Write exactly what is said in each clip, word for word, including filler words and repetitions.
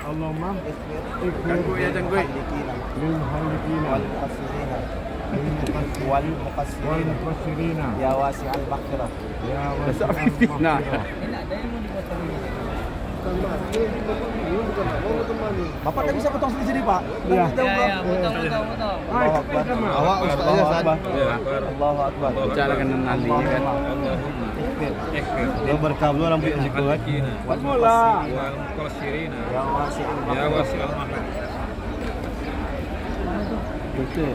اللهم Ganggu ya Janggoy. للمحلقين والمقصرين والمقصرين والمقصرين يا واسع المغفرة. يا واسع Nah. Bapak tak bisa potong sendiri Pak. Iya. Kita Ya, ya, potong, potong, potong. Allahu Akbar. Awak ustaznya Ustaz. Ya. Allahu Akbar. Bicara dengan nanti kan. Dia berkabul orang punya kuat. Mula. Ya wasi Ya wasi'al maghfirah. Betul.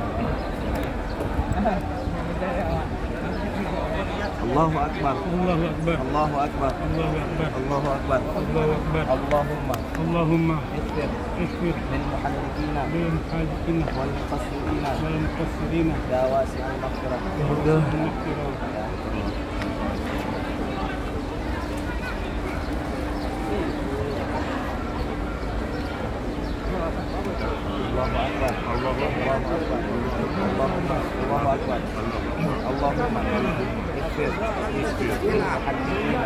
Allahu Akbar. Allahu Akbar. Allahu Akbar. Allahu Akbar. Allahu Akbar. Allahu Akbar. Allahumma اللهم اغفر اغفر للمحلقين للمحلقين والمقصرين والمقصرين يا واسع المغفرة. الله أكبر. الله أكبر. اللهم الله أكبر. اللهم اغفر للمحلقين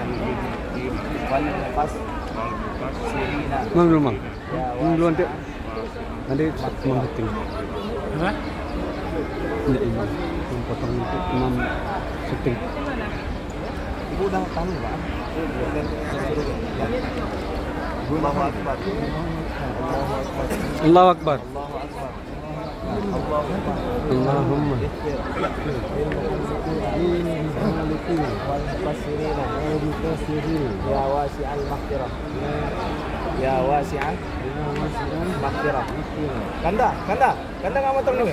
والمقصرين Mang dulu, Mang. يا Mang duluan, Dek. واسع Nanti Mang syuting. Hah? Enggak ini. Yang potong itu Imam syuting. Ibu udah tahu Pak. Allahu Akbar. Allahu Akbar. Allahu Akbar. Allahu Akbar. Allahumma Allahumma والمقصرين يا واسع المغفرة. يا واسع المغفرة. Kanda, kanda, kanda nggak motong nih?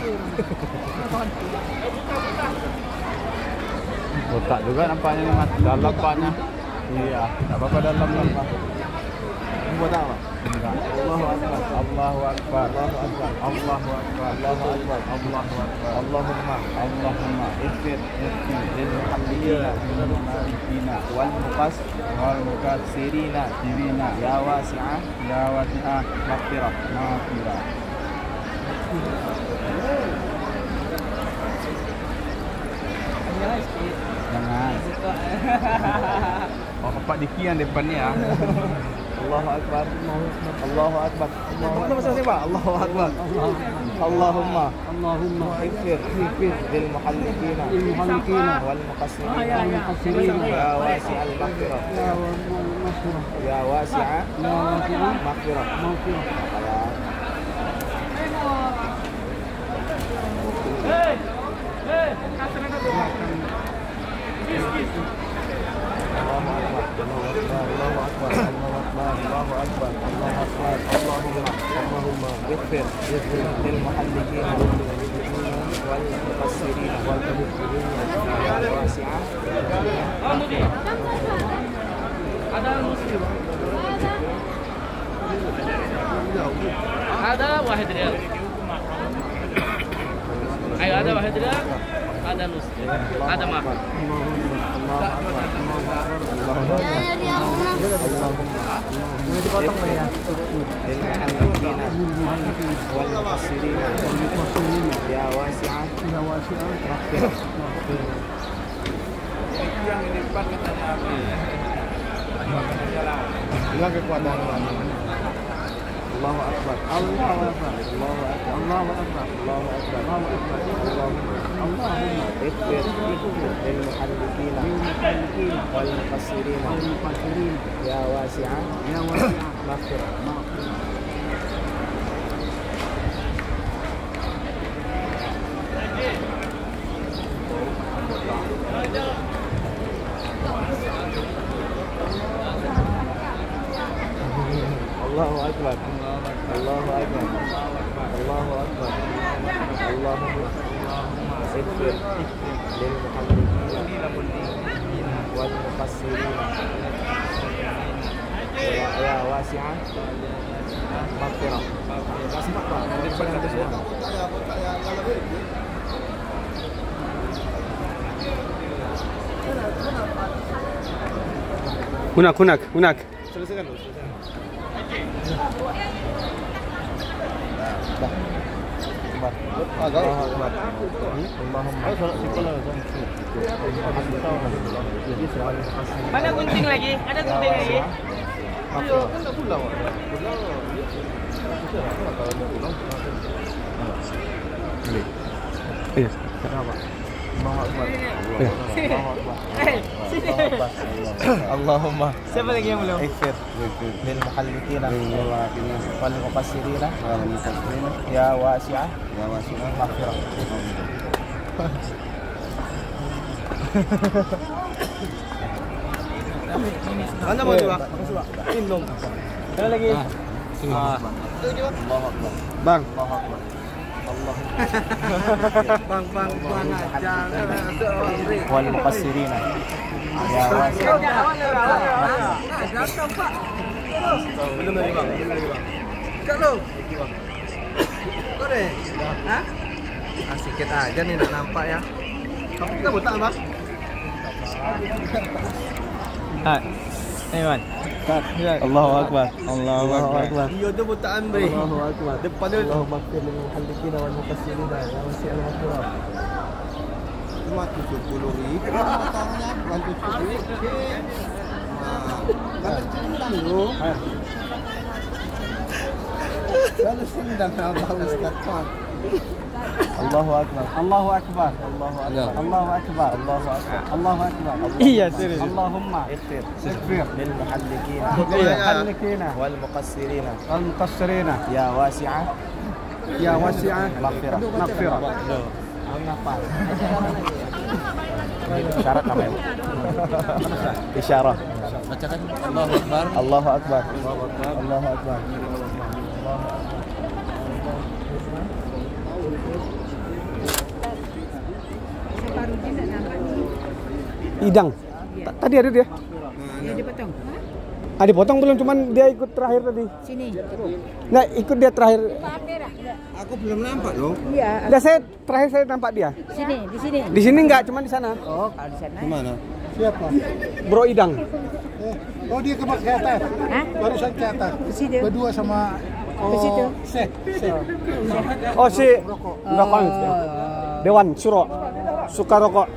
Botak juga nampaknya nih, Mas. Dalam nampaknya. Iya, enggak apa-apa dalam lah, Pak. Ini buat apa? Enggak. Allahu Akbar. Allahu Akbar. Allahu Akbar. Allahu Akbar. Allahu Akbar. Allahu Akbar. Allahumma Allahumma اغفر للمحلقين للمحلقين والمقص والمكسرين والمقصرين يا واسع يا واسع مغفرة. maghfirah. Jangan. Oh, Pak Diki yang depannya ya. Allahu Akbar. Allahu Akbar. Mana masih Pak? Allahu Akbar. Allahumma اللهم اغفر للمحلقين للمحلقين والمقصرين والمقصرين يا واسع المغفرة. يا مغفرة يا واسع يا واسع مغفرة. مغفرة. الله أكبر. الله أكبر. الله أكبر. اللهم اللهم اغفر للمحلقين والمقصرين يا واسع. Ada muslim. Ada wahid riyal. Ayo ada wahid riyal. Ada muslim. Ada maaf. والمقصرين يا واسع يا واسع مغفرة. Yang di depan katanya apa? Hilang kekuatan Allahu Akbar. Allahu Akbar. Allahu Akbar. الله أكبر Allahu Akbar. الله أكبر Allahumma اغفر للمحلقين للمحلقين والمقصرين والمقصرين يا واسع يا واسع مغفرة. مغفرة. Allahu Akbar. Allahu Akbar. Allahu Akbar. Allahumma اغفر للمحلقين والمقصرين يا يا واسع مغفرة. Kasih Pak, Pak. Di depan ada semua. Hunak, hunak, hunak. Selesaikan dulu, selesaikan. Akbar. Allahu Akbar. Allahumma. Mana gunting lagi? Ada gunting lagi? Maaf. Enggak pulang. Iya. Allahu Akbar. Iya. Allahumma. Siapa lagi yang belum? Ighfir lil muhallikin wal muqassirin ya wasi'ah ya wasi'ah maghfirah. Mana mau coba? Minum. Ada lagi. Ah. Allahu Akbar. Bang. Allahu Akbar. Allah. Bang, bang, bang aja. Wal muqassirin ya wasi'ah. Belum lagi bang. Belum lagi bang. Kalau. Kore. Hah? Ah, sikit aja nih enggak nampak ya. Tapi kita buta bang. Ah. Ayo, Allahu Akbar. Allahu Akbar. Dia tu butaan bre. Allahu Akbar. Depan dia. Allahumma ighfir lil muhallikin wal muqassirin ya wasi'al maghfirah. Cuma tujuh puluh ribu motornya bukan tujuh puluh ribu. Kan sendang lu. Kalau sendang apa Ustaz Pak? Allahu Akbar. Allahu Akbar. Allahu Akbar. Allahu Akbar. Allahu Akbar. Allahu Akbar. Iya, serius. Allahumma ighfir Ighfir. lil muhallikin Muhallikin wal muqassirin wal muqassirin ya wasi'ah ya wasi'ah maghfirah. maghfirah. Apa? Isyarat apa ya? Isyarah. Bacakan Allahu Akbar. Allahu Akbar. Allahu Akbar. Allahu Akbar. Idang. Ta- Tadi ada dia. Ya dipotong. Ah, dipotong belum, cuman dia ikut terakhir tadi. Sini. Nah, ikut dia terakhir. Aku belum nampak loh. Iya, Enggak, saya terakhir saya nampak dia. sini, di sini. Di sini enggak, cuman di sana. Oh, kalau di sana. Mana? Siapa? Bro Idang. Oh, dia ke ke atas. Hah? Barusan ke atas. Di situ. Berdua sama Di situ. Seh. Seh. Oh, si Rokok. Dewan Suro. Suka rokok.